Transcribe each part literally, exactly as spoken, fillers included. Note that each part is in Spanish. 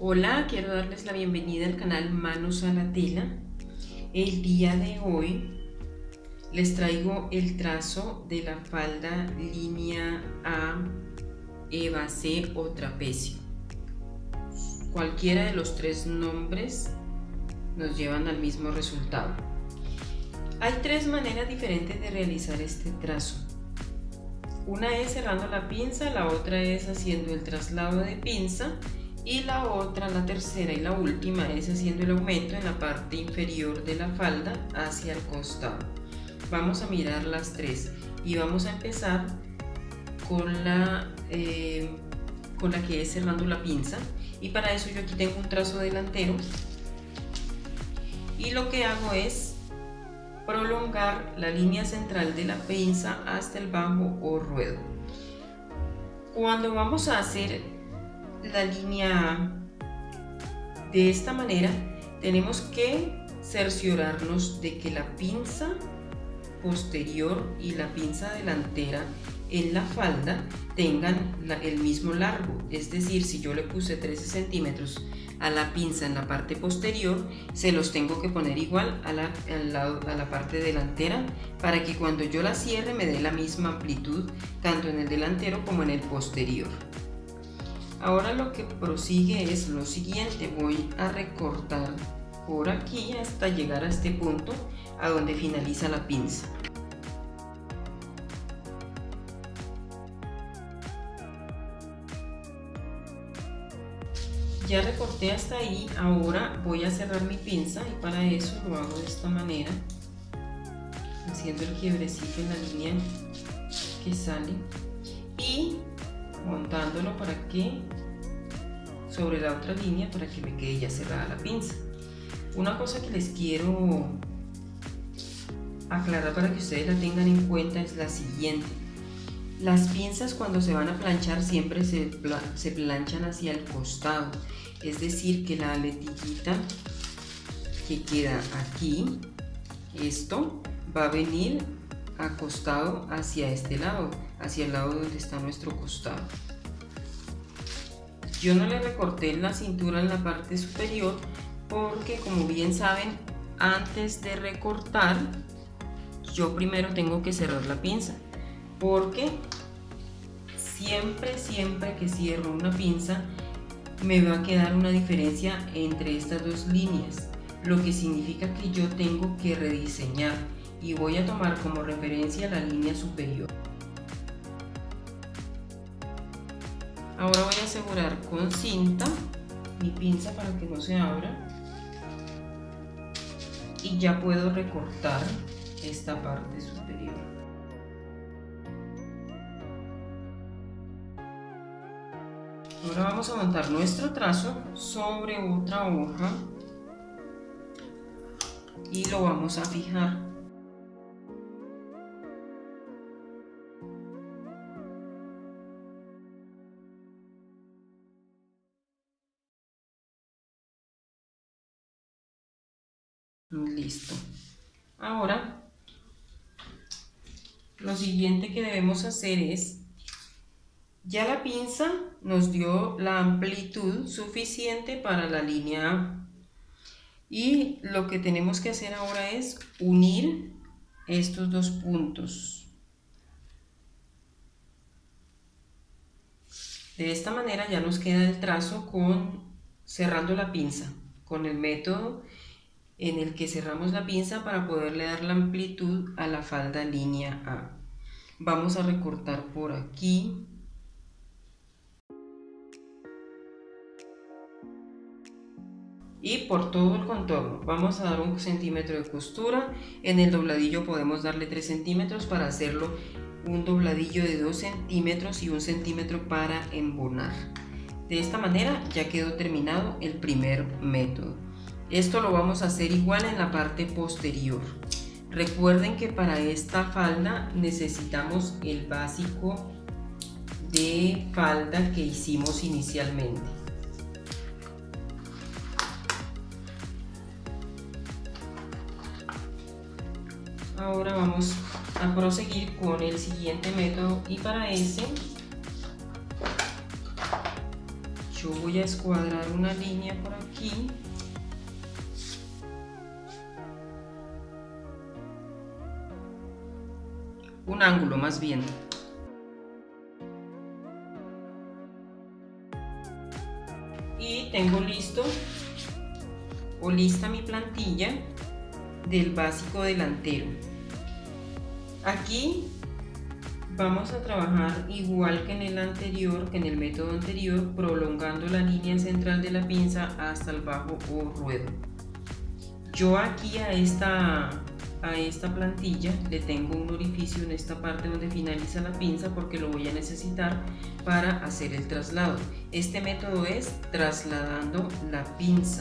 Hola, quiero darles la bienvenida al canal Manos a la Tela. El día de hoy les traigo el trazo de la falda línea A, Eva C o trapecio. Cualquiera de los tres nombres nos llevan al mismo resultado. Hay tres maneras diferentes de realizar este trazo. Una es cerrando la pinza, la otra es haciendo el traslado de pinza y la otra, la tercera y la última, es haciendo el aumento en la parte inferior de la falda hacia el costado. Vamos a mirar las tres y vamos a empezar con la, eh, con la que es cerrando la pinza, y para eso yo aquí tengo un trazo delantero y lo que hago es prolongar la línea central de la pinza hasta el bajo o ruedo. Cuando vamos a hacer la línea A de esta manera, tenemos que cerciorarnos de que la pinza posterior y la pinza delantera en la falda tengan la, el mismo largo. Es decir, si yo le puse trece centímetros a la pinza en la parte posterior, se los tengo que poner igual a la, al lado, a la parte delantera, para que cuando yo la cierre me dé la misma amplitud tanto en el delantero como en el posterior. Ahora lo que prosigue es lo siguiente: voy a recortar por aquí hasta llegar a este punto a donde finaliza la pinza. Ya recorté hasta ahí. Ahora voy a cerrar mi pinza y para eso lo hago de esta manera, haciendo el quiebrecito en la línea que sale y montándolo para que sobre la otra línea, para que me quede ya cerrada la pinza. Una cosa que les quiero aclarar para que ustedes la tengan en cuenta es la siguiente: las pinzas cuando se van a planchar siempre se, pla se planchan hacia el costado, es decir, que la aletillita que queda aquí, esto va a venir acostado hacia este lado, hacia el lado donde está nuestro costado. Yo no le recorté en la cintura en la parte superior porque, como bien saben, antes de recortar yo primero tengo que cerrar la pinza, porque siempre siempre que cierro una pinza me va a quedar una diferencia entre estas dos líneas, lo que significa que yo tengo que rediseñar y voy a tomar como referencia la línea superior. Ahora voy a asegurar con cinta mi pinza para que no se abra y ya puedo recortar esta parte superior. Ahora vamos a montar nuestro trazo sobre otra hoja y lo vamos a fijar. Listo. Ahora lo siguiente que debemos hacer es, ya la pinza nos dio la amplitud suficiente para la línea A, y lo que tenemos que hacer ahora es unir estos dos puntos. De esta manera ya nos queda el trazo con cerrando la pinza, con el método en el que cerramos la pinza para poderle dar la amplitud a la falda línea A. Vamos a recortar por aquí y por todo el contorno. Vamos a dar un centímetro de costura. En el dobladillo podemos darle tres centímetros para hacerlo un dobladillo de dos centímetros y un centímetro para embonar. De esta manera ya quedó terminado el primer método. Esto lo vamos a hacer igual en la parte posterior. Recuerden que para esta falda necesitamos el básico de falda que hicimos inicialmente. Ahora vamos a proseguir con el siguiente método y para ese yo voy a escuadrar una línea por aquí. Un ángulo más bien. Y tengo listo o lista mi plantilla del básico delantero. Aquí vamos a trabajar igual que en el anterior, que en el método anterior, prolongando la línea central de la pinza hasta el bajo o ruedo. Yo aquí a esta, a esta plantilla le tengo un orificio en esta parte donde finaliza la pinza porque lo voy a necesitar para hacer el traslado. Este método es trasladando la pinza.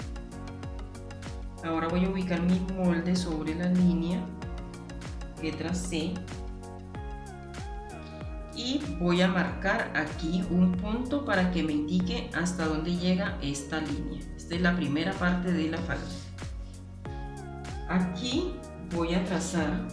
Ahora voy a ubicar mi molde sobre la línea que tracé y voy a marcar aquí un punto para que me indique hasta dónde llega esta línea. Esta es la primera parte de la falda. Aquí voy a trazar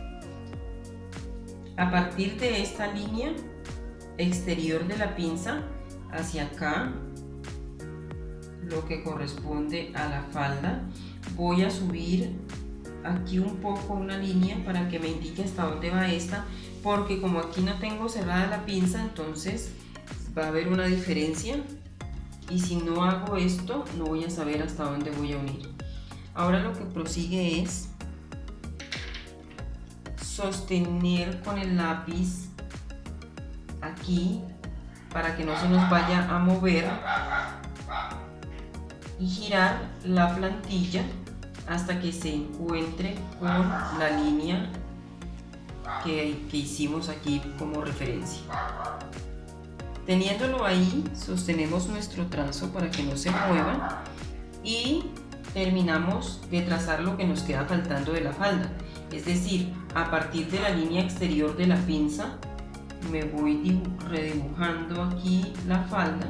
a partir de esta línea exterior de la pinza hacia acá, lo que corresponde a la falda. Voy a subir aquí un poco una línea para que me indique hasta dónde va esta, porque como aquí no tengo cerrada la pinza, entonces va a haber una diferencia y si no hago esto no voy a saber hasta dónde voy a unir. Ahora lo que prosigue es sostener con el lápiz aquí para que no se nos vaya a mover y girar la plantilla hasta que se encuentre con la línea que, que hicimos aquí como referencia. Teniéndolo ahí, sostenemos nuestro trazo para que no se mueva y terminamos de trazar lo que nos queda faltando de la falda. Es decir, a partir de la línea exterior de la pinza me voy redibujando aquí la falda.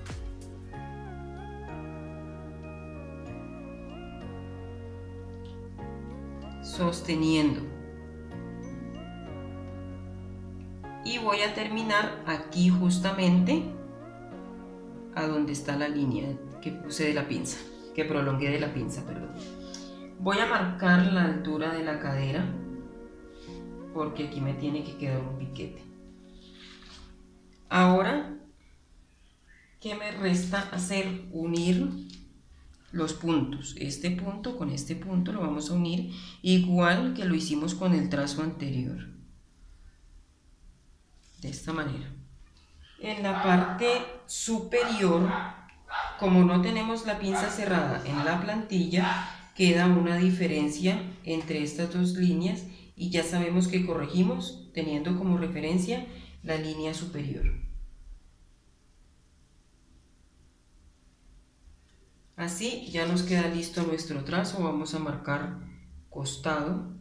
Sosteniendo. Y voy a terminar aquí justamente a donde está la línea que puse de la pinza, que prolongué de la pinza, perdón. Voy a marcar la altura de la cadera porque aquí me tiene que quedar un piquete. Ahora, ¿qué me resta hacer? Unir los puntos. Este punto con este punto lo vamos a unir igual que lo hicimos con el trazo anterior. De esta manera. En la parte superior, como no tenemos la pinza cerrada en la plantilla, queda una diferencia entre estas dos líneas y ya sabemos que corregimos teniendo como referencia la línea superior. Así ya nos queda listo nuestro trazo. Vamos a marcar costado.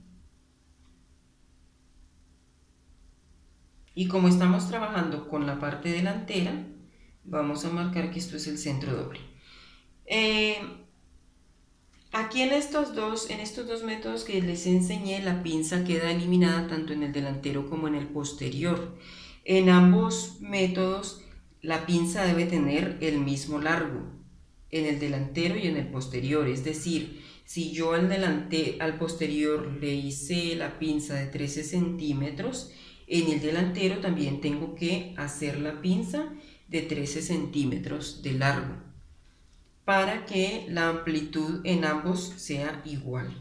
Y como estamos trabajando con la parte delantera, vamos a marcar que esto es el centro doble. Eh, aquí en estos, dos, en estos dos métodos que les enseñé, la pinza queda eliminada tanto en el delantero como en el posterior. En ambos métodos, la pinza debe tener el mismo largo, en el delantero y en el posterior. Es decir, si yo al, delante, al posterior le hice la pinza de trece centímetros, en el delantero también tengo que hacer la pinza de trece centímetros de largo para que la amplitud en ambos sea igual.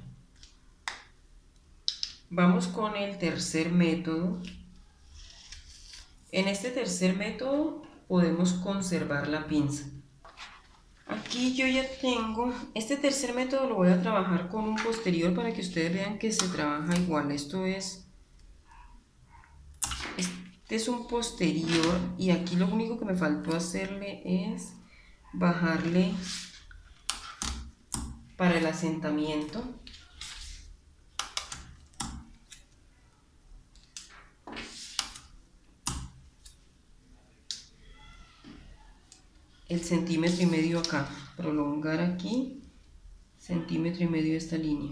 Vamos con el tercer método. En este tercer método podemos conservar la pinza. Aquí yo ya tengo, este tercer método lo voy a trabajar con un posterior para que ustedes vean que se trabaja igual. Esto es, este es un posterior y aquí lo único que me faltó hacerle es bajarle para el asentamiento. El centímetro y medio acá, prolongar aquí centímetro y medio esta línea.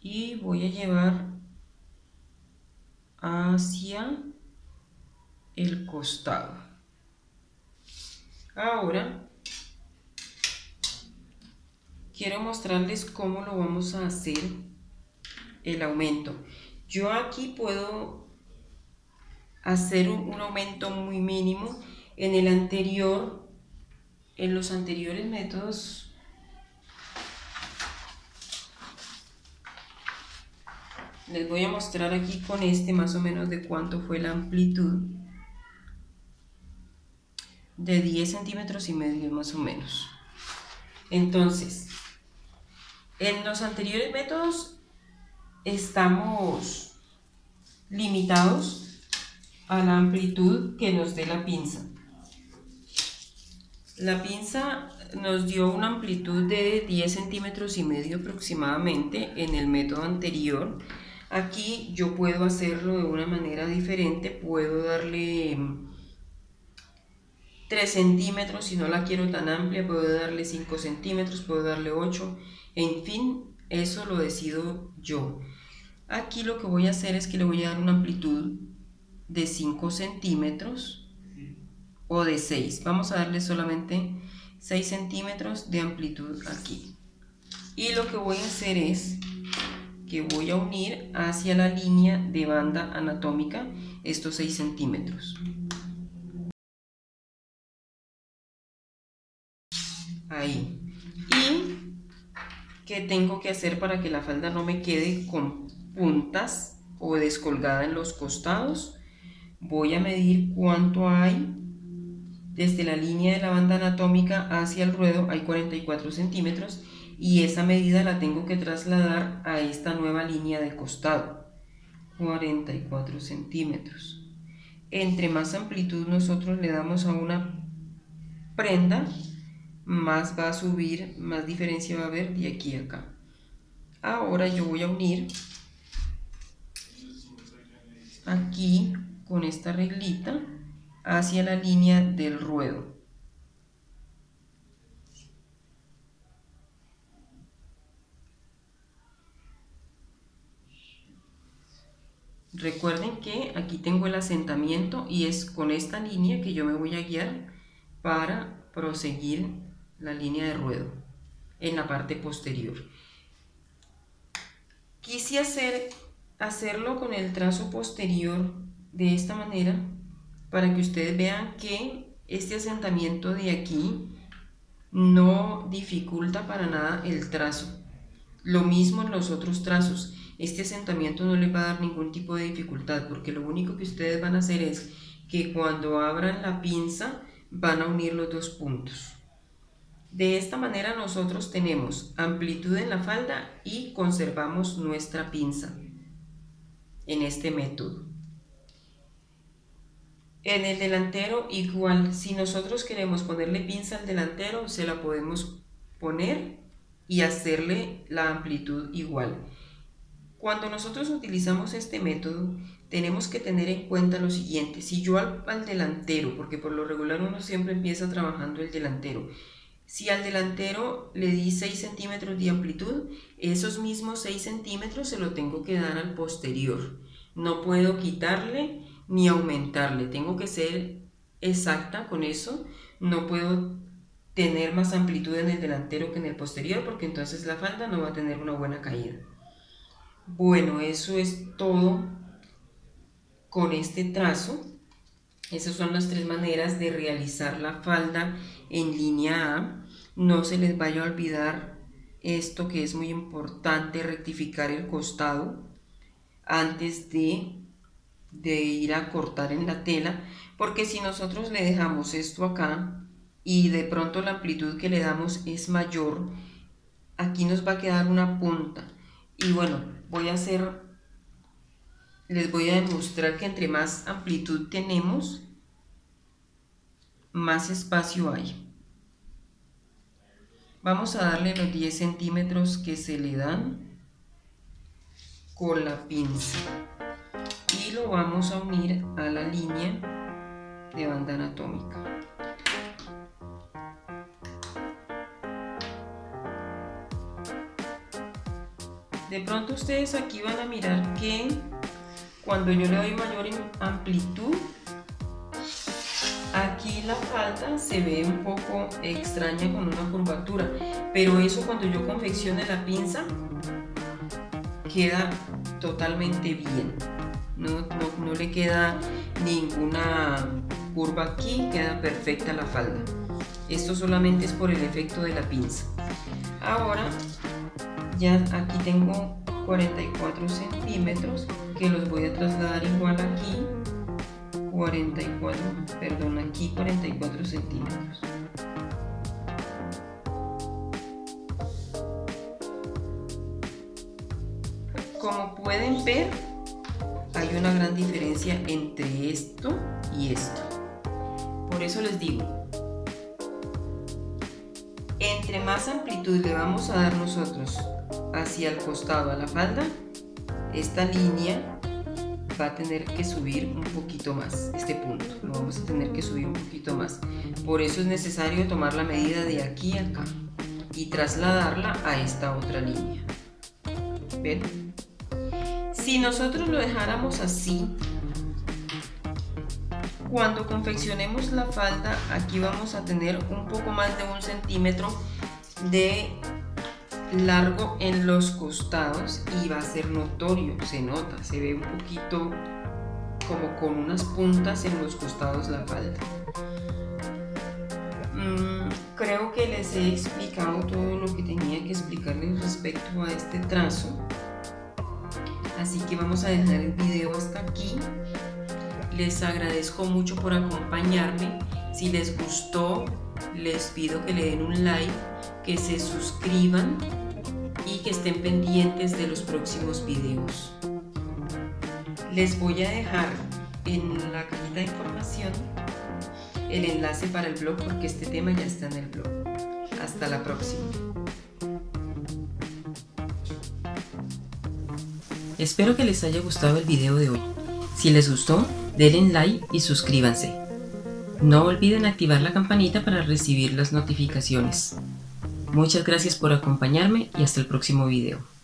y voy a llevar hacia el costado. Ahora quiero mostrarles cómo lo vamos a hacer el aumento. Yo aquí puedo hacer un, un aumento muy mínimo. En el anterior, en los anteriores métodos, les voy a mostrar aquí con este más o menos de cuánto fue la amplitud. De diez centímetros y medio más o menos. Entonces, en los anteriores métodos estamos limitados a la amplitud que nos dé la pinza. La pinza nos dio una amplitud de diez centímetros y medio aproximadamente en el método anterior. Aquí yo puedo hacerlo de una manera diferente, puedo darle tres centímetros, si no la quiero tan amplia puedo darle cinco centímetros, puedo darle ocho, en fin, eso lo decido yo. Aquí lo que voy a hacer es que le voy a dar una amplitud de cinco centímetros o de seis, vamos a darle solamente seis centímetros de amplitud aquí. Y lo que voy a hacer es que voy a unir hacia la línea de banda anatómica estos seis centímetros. Ahí. Y ¿qué tengo que hacer para que la falda no me quede con puntas o descolgada en los costados? Voy a medir cuánto hay desde la línea de la banda anatómica hacia el ruedo, hay cuarenta y cuatro centímetros, y esa medida la tengo que trasladar a esta nueva línea de costado, cuarenta y cuatro centímetros. Entre más amplitud nosotros le damos a una prenda, más va a subir, más diferencia va a haber de aquí a acá. Ahora yo voy a unir aquí con esta reglita hacia la línea del ruedo. Recuerden que aquí tengo el asentamiento y es con esta línea que yo me voy a guiar para proseguir la línea de ruedo en la parte posterior. Quise hacer, hacerlo con el trazo posterior de esta manera para que ustedes vean que este asentamiento de aquí no dificulta para nada el trazo. Lo mismo en los otros trazos. Este asentamiento no les va a dar ningún tipo de dificultad porque lo único que ustedes van a hacer es que cuando abran la pinza van a unir los dos puntos. De esta manera nosotros tenemos amplitud en la falda y conservamos nuestra pinza en este método. En el delantero igual, si nosotros queremos ponerle pinza al delantero, se la podemos poner y hacerle la amplitud igual. Cuando nosotros utilizamos este método, tenemos que tener en cuenta lo siguiente. Si yo al, al delantero, porque por lo regular uno siempre empieza trabajando el delantero, si al delantero le di seis centímetros de amplitud, esos mismos seis centímetros se lo tengo que dar al posterior. No puedo quitarle ni aumentarle, tengo que ser exacta con eso. No puedo tener más amplitud en el delantero que en el posterior porque entonces la falda no va a tener una buena caída. Bueno, eso es todo con este trazo. Esas son las tres maneras de realizar la falda en línea A. No se les vaya a olvidar esto que es muy importante, rectificar el costado antes de, de ir a cortar en la tela, porque si nosotros le dejamos esto acá y de pronto la amplitud que le damos es mayor, aquí nos va a quedar una punta. Y bueno, voy a hacer, les voy a demostrar que entre más amplitud tenemos, más espacio hay. Vamos a darle los diez centímetros que se le dan con la pinza y lo vamos a unir a la línea de banda anatómica. De pronto ustedes aquí van a mirar que cuando yo le doy mayor amplitud, aquí la falda se ve un poco extraña con una curvatura, pero eso cuando yo confeccione la pinza queda totalmente bien. No, no, no le queda ninguna curva aquí, queda perfecta la falda. Esto solamente es por el efecto de la pinza. Ahora ya aquí tengo cuarenta y cuatro centímetros que los voy a trasladar igual aquí. cuarenta y cuatro, perdón, aquí cuarenta y cuatro centímetros. Como pueden ver, hay una gran diferencia entre esto y esto. Por eso les digo, entre más amplitud le vamos a dar nosotros hacia el costado a la falda, esta línea va a tener que subir un poquito más, este punto lo vamos a tener que subir un poquito más. Por eso es necesario tomar la medida de aquí a acá y trasladarla a esta otra línea. ¿Ven? Si nosotros lo dejáramos así, cuando confeccionemos la falda, aquí vamos a tener un poco más de un centímetro de largo en los costados y va a ser notorio, se nota, se ve un poquito como con unas puntas en los costados la falda. Mm, creo que les he explicado todo lo que tenía que explicarles respecto a este trazo. Así que vamos a dejar el video hasta aquí. Les agradezco mucho por acompañarme. Si les gustó, les pido que le den un like, que se suscriban y que estén pendientes de los próximos videos. Les voy a dejar en la cajita de información el enlace para el blog porque este tema ya está en el blog. Hasta la próxima. Espero que les haya gustado el video de hoy. Si les gustó, denle like y suscríbanse. No olviden activar la campanita para recibir las notificaciones. Muchas gracias por acompañarme y hasta el próximo video.